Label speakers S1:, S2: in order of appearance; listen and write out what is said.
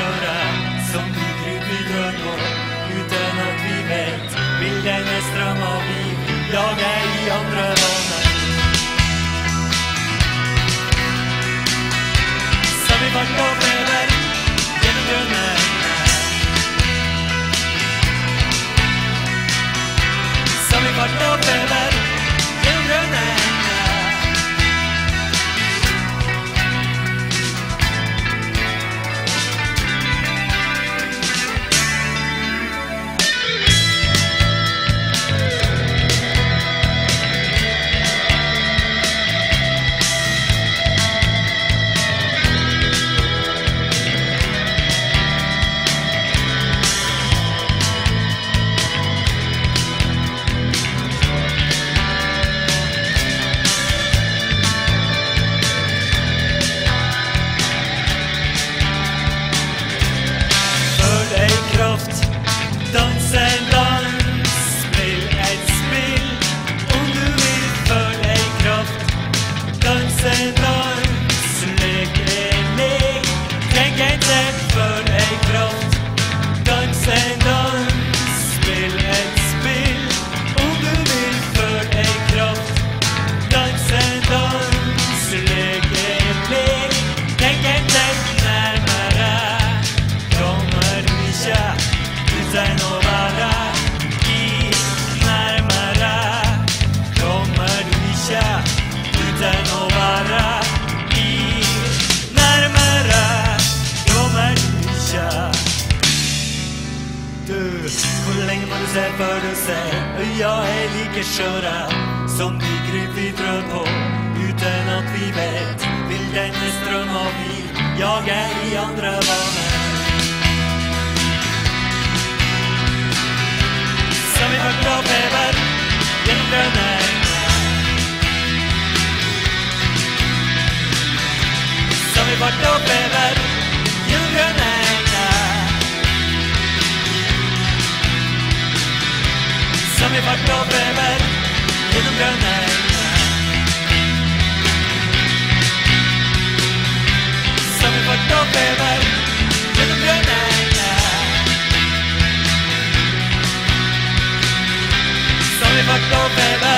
S1: köra som vi kryper på utan att vi vet vilken är ström av liv jag är i andra vanor. Så vi vart och lever genom grunden. Så vi vart och lever genom grunden. Dans en dans, spill et spill. Om du vil føle ei kraft. Dans en dans, lek en lek. Tenk en sett for ei kraft. Dans en dans, spill et spill. Om du vil føle ei kraft. Dans en dans, lek en lek. Tenk en sett nærmere. Kommer ikke utan å være i nærmere. Kommer du ikke utan å være i nærmere. Kommer du ikke. Du, hvor lenge må du se før du ser? Øya er like skjøre som de kryp vi trør på uten at vi vet vil denne strøm av liv jage i andre vaner. Så vi vart og lever gjennom grunnen. Så vi vart og lever gjennom grunnen. Så vi vart og lever gjennom grunnen. Så vi vart og lever gjennom grunnen. Så vi vart og lever